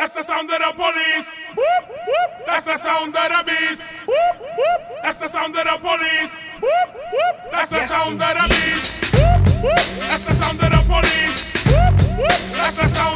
That's the sound of the police. Whoop, whoop. That's the sound of the beast. Whoop, whoop. That's the sound of the police. Whoop, whoop. That's the sound of the beast. Whoop, whoop. That's the sound of the police. Whoop, whoop. That's the sound.